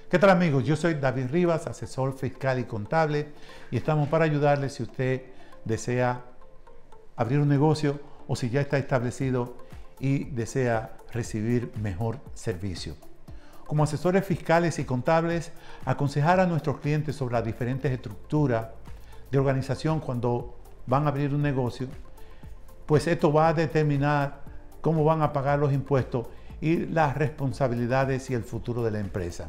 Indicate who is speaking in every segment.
Speaker 1: ¿Qué tal amigos? Yo soy David Rivas, asesor fiscal y contable, y estamos para ayudarle si usted desea abrir un negocio o si ya está establecido y desea recibir mejor servicio. Como asesores fiscales y contables, aconsejar a nuestros clientes sobre las diferentes estructuras de organización cuando van a abrir un negocio, pues esto va a determinar cómo van a pagar los impuestos y las responsabilidades y el futuro de la empresa.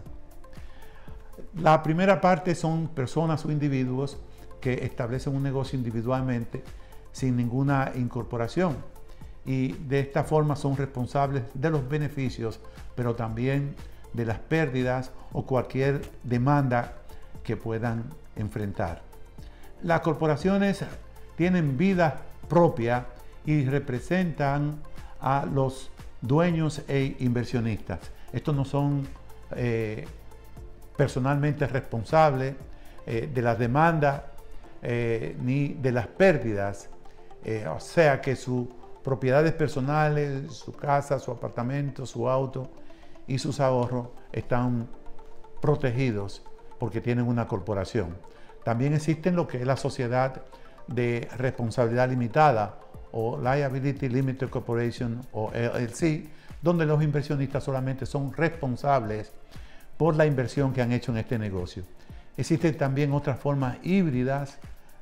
Speaker 1: La primera parte son personas o individuos que establecen un negocio individualmente sin ninguna incorporación y de esta forma son responsables de los beneficios, pero también de las pérdidas o cualquier demanda que puedan enfrentar. Las corporaciones tienen vida propia y representan a los dueños e inversionistas. Estos no son personalmente responsables de las demandas ni de las pérdidas, o sea que sus propiedades personales, su casa, su apartamento, su auto y sus ahorros están protegidos porque tienen una corporación. También existen lo que es la sociedad de responsabilidad limitada o Liability Limited Corporation o LLC, donde los inversionistas solamente son responsables por la inversión que han hecho en este negocio. Existen también otras formas híbridas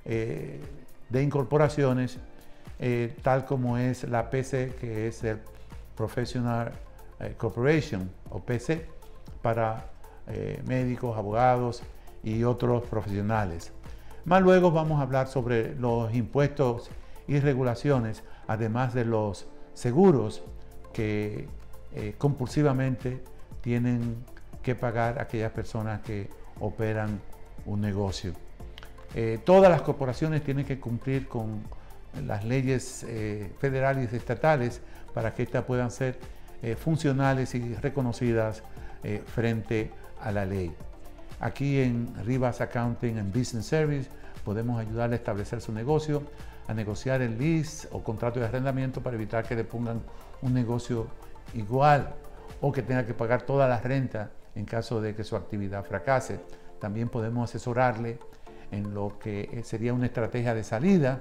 Speaker 1: de incorporaciones, tal como es la PC, que es el Professional Corporation o PC, para médicos, abogados y otros profesionales. Más luego vamos a hablar sobre los impuestos y regulaciones, además de los seguros que compulsivamente tienen que pagar aquellas personas que operan un negocio. Todas las corporaciones tienen que cumplir con las leyes federales y estatales para que éstas puedan ser funcionales y reconocidas frente a la ley. Aquí en Rivas Accounting and Business Service podemos ayudarle a establecer su negocio, a negociar el lease o contrato de arrendamiento para evitar que le pongan un negocio igual o que tenga que pagar toda la renta en caso de que su actividad fracase. También podemos asesorarle en lo que sería una estrategia de salida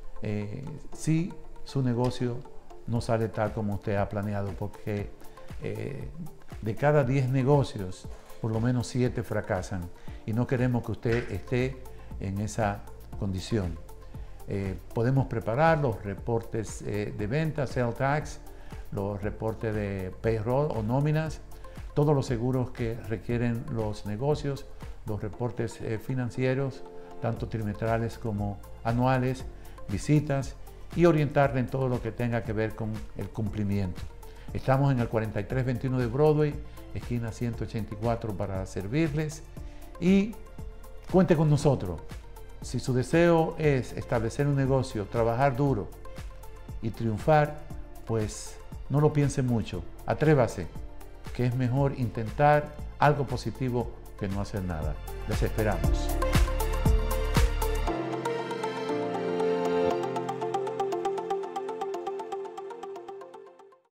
Speaker 1: si su negocio no sale tal como usted ha planeado, porque de cada 10 negocios, por lo menos 7 fracasan y no queremos que usted esté en esa condición. Podemos preparar los reportes de venta, sales tax, los reportes de payroll o nóminas, todos los seguros que requieren los negocios, los reportes financieros, tanto trimestrales como anuales, visitas y orientarle en todo lo que tenga que ver con el cumplimiento. Estamos en el 4321 de Broadway, esquina 184, para servirles y cuente con nosotros. Si su deseo es establecer un negocio, trabajar duro y triunfar, pues no lo piense mucho, atrévase, que es mejor intentar algo positivo que no hacer nada. Les esperamos.